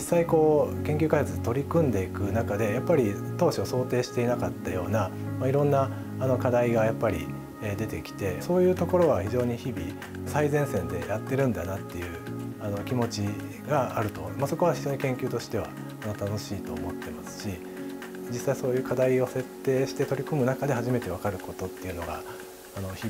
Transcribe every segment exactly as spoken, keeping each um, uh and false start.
際こう研究開発で取り組んでいく中でやっぱり当初想定していなかったような、まあ、いろんなあの課題がやっぱり出てきて、そういうところは非常に日々最前線でやってるんだなっていうあの気持ちがあると、まあ、そこは非常に研究としては楽しいと思ってますし、実際そういう課題を設定して取り組む中で初めて分かることっていうのがあの日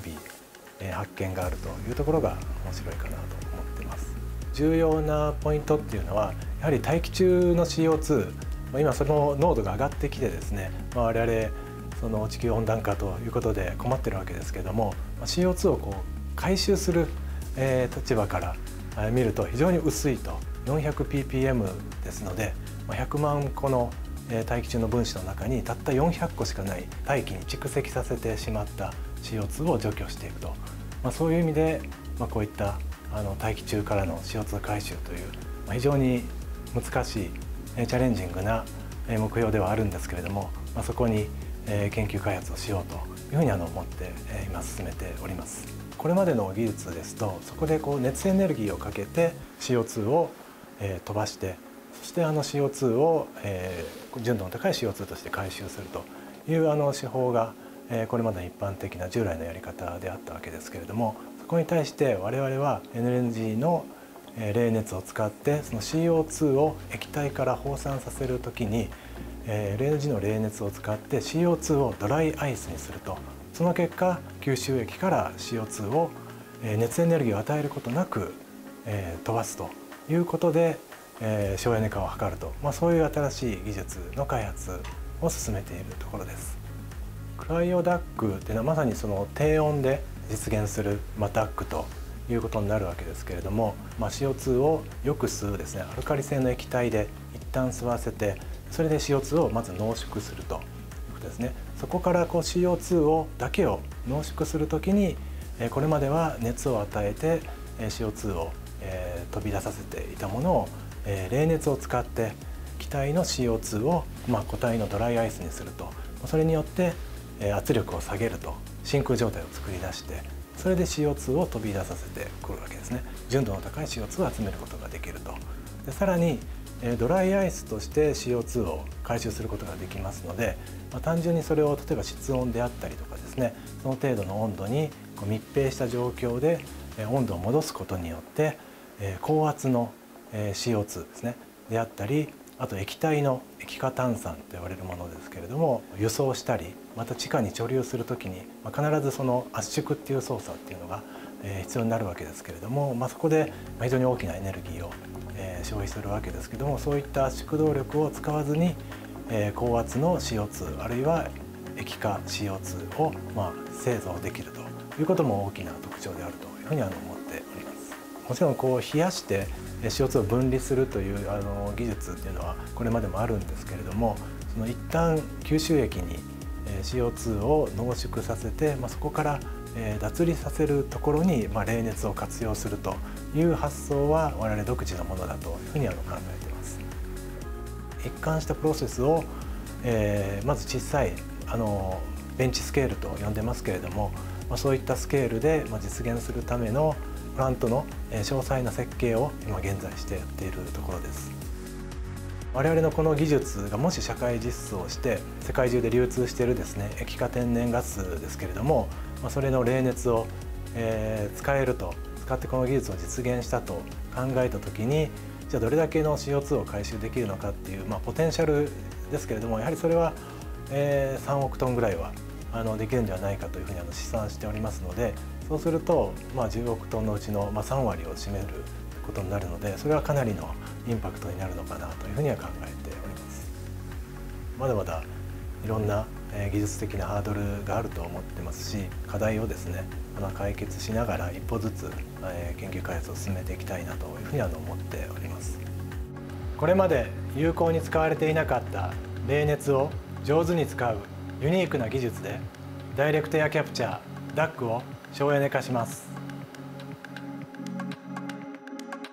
々発見があるというところが面白いかなと思ってます。重要なポイントっていうのはやはり大気中の シーオーツー、今その濃度が上がってきてですね、まあ、我々その地球温暖化ということで困ってるわけですけども、 シーオーツー をこう回収する、えー、立場から見ると非常に薄いと よんひゃくピーピーエム ですので、ひゃくまん個の大気中の分子の中にたったよんひゃっこしかない大気に蓄積させてしまった シーオーツー を除去していくと、まあ、そういう意味で、まあ、こういったあの大気中からの シーオーツー 回収という、まあ、非常に難しいチャレンジングな目標ではあるんですけれども、まあ、そこに研究開発をしようというふうにあの思って今進めております。これまでの技術ですとそこでこう熱エネルギーをかけて シーオーツー を飛ばして、そしてあの シーオーツー を純度の高い シーオーツー として回収するというあの手法がこれまでの一般的な従来のやり方であったわけですけれども、そこに対して我々は エヌエルジー の冷熱を使ってその シーオーツー を液体から放散させるときに エヌエルジー の冷熱を使って シーオーツー をドライアイスにすると、その結果吸収液から シーオーツー を熱エネルギーを与えることなく飛ばすということで省エネ化を図ると、まあ、そういう新しい技術の開発を進めているところです。クライオダックっていうのはまさにその低温で実現する、まあ、ダックということになるわけですけれども、まあ、シーオーツー をよく吸うですねアルカリ性の液体で一旦吸わせて、それで シーオーツー をまず濃縮するということですね。そこからこう シーオーツー をだけを濃縮するときにこれまでは熱を与えて シーオーツー を飛び出させていたものを冷熱を使って気体の シーオーツー をまあ固体のドライアイスにすると、それによって圧力を下げると真空状態を作り出して、それで シーオーツー を飛び出させてくるわけですね。純度の高い シーオーツー を集めることができると。でさらにドライアイスとして シーオーツー を回収することができますので、まあ、単純にそれを例えば室温であったりとかですね、その程度の温度にこう密閉した状況で温度を戻すことによって高圧の シーオーツー ですねであったり、あと液体の液化炭酸と言われるものですけれども輸送したり、また地下に貯留するときに必ずその圧縮っていう操作っていうのが必要になるわけですけれども、まあ、そこで非常に大きなエネルギーを消費するわけですけども、そういった圧縮動力を使わずに高圧の シーオーツー あるいは液化 シーオーツー をまあ製造できるということも大きな特徴であるというふうに思っております。もちろんこう冷やしてシーオーツー を分離するというあの技術っていうのはこれまでもあるんですけれども、その一旦吸収液に シーオーツー を濃縮させて、まあ、そこから脱離させるところに、まあ、冷熱を活用するという発想は我々独自のものだというふうにあの考えています。一貫したプロセスを、えー、まず小さいあのベンチスケールと呼んでますけれども、まあ、そういったスケールで実現するためのプラントの詳細な設計を今現在してやっているところです。我々のこの技術がもし社会実装して世界中で流通しているですね液化天然ガスですけれども、まあ、それの冷熱を、えー、使えると使ってこの技術を実現したと考えた時に、じゃあどれだけの シーオーツー を回収できるのかっていう、まあ、ポテンシャルですけれども、やはりそれは、えー、さんおくトンぐらいはあのできるんではないかというふうにあの試算しておりますので、そうすると、まあ、じゅうおくトンのうちの、まあ、さんわりを占めることになるので、それはかなりのインパクトになるのかなというふうには考えております。まだまだいろんな技術的なハードルがあると思ってますし、課題をですね解決しながら一歩ずつ研究開発を進めていきたいなというふうに思っております。これまで有効に使われていなかった冷熱を上手に使うユニークな技術でダイレクトエアキャプチャー ダック を省エネ化します。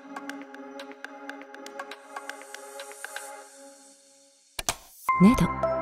ネド